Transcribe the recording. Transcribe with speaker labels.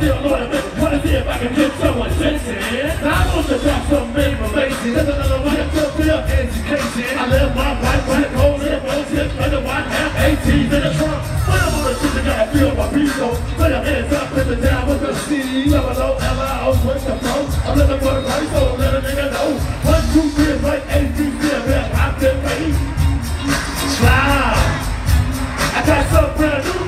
Speaker 1: still on a mission, trying to see if I can get someone sensitive. Now I want to drop some information. There's another way to fulfill education. I live my life right cold in the bullshit, under one half 18s in the trunk. When I'm on the street, I gotta feel my beat, so put your hands up in the down with the C, level low, L-I-O, switch the flow. I'm looking for the party, so let a nigga know. 1, 2, 3, like ABC, I'm pop the face. Slide. I got some brand new.